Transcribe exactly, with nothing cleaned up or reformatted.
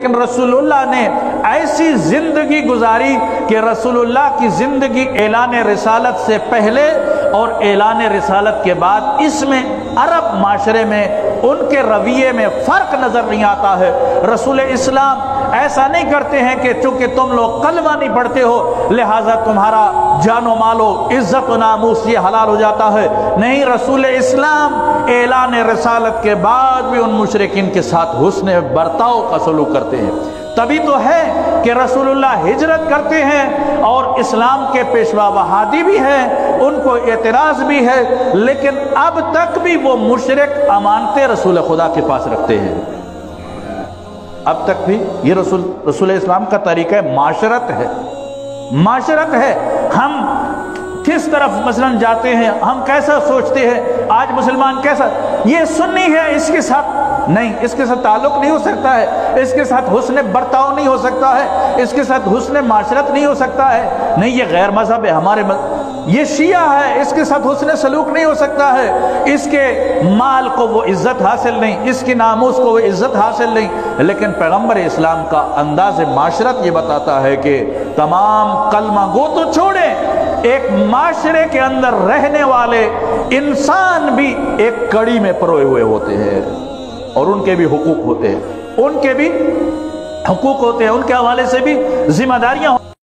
لیکن رسول اللہ نے ایسی زندگی گزاری کہ رسول اللہ کی زندگی اعلان رسالت سے پہلے اور اعلان رسالت کے بعد اس میں عرب معاشرے میں ان کے رویے میں فرق نظر نہیں آتا ہے۔ رسول اسلام ایسا نہیں کرتے ہیں کہ چونکہ تم لوگ کلمہ نہیں پڑھتے ہو لہٰذا تمہارا جان و مال و عزت و ناموس یہ حلال ہو جاتا ہے۔ نہیں، رسول اسلام اعلان رسالت کے بعد بھی ان مشرکین کے ساتھ حسن برتاؤ کا سلوک کرتے ہیں۔ تبھی تو ہے کہ رسول اللہ ہجرت کرتے ہیں اور اسلام کے پیشوا و ہادی بھی ہیں، ان کو اعتراض بھی ہے، لیکن اب تک بھی وہ مشرک امانتیں رسول خدا کے پاس رکھتے ہیں۔ اب تک بھی یہ رسول رسول اسلام کا طریقہ معاشرت ہے معاشرت ہے ہم کس طرف مثلا جاتے ہیں، ہم کیسا سوچتے ہیں، آج مسلمان کیسا، یہ سنی ہے اس کے ساتھ نہیں، اس کے ساتھ تعلق نہیں ہو سکتا ہے، اس کے ساتھ حسن برتاؤ نہیں ہو سکتا ہے، اس کے ساتھ حسن معاشرت نہیں ہو سکتا ہے، نہیں یہ غیر مذہب ہے، ہمارے یہ شیعہ ہے، اس کے ساتھ حسن سلوک نہیں ہو سکتا ہے، اس کے مال کو وہ عزت حاصل نہیں، اس کی ناموس کو وہ عزت حاصل نہیں۔ لیکن پیغمبر اسلام کا انداز معاشرت یہ بتاتا ہے کہ تمام کلمہ گو تو چھوڑیں، ایک معاشرے کے اندر رہنے والے انسان بھی ایک کڑی میں پروئے ہوئے ہوتے ہیں اور ان کے بھی حقوق ہوتے ہیں، ان کے بھی حقوق ہوتے ہیں، ان کے حوالے سے بھی ذمہ داریاں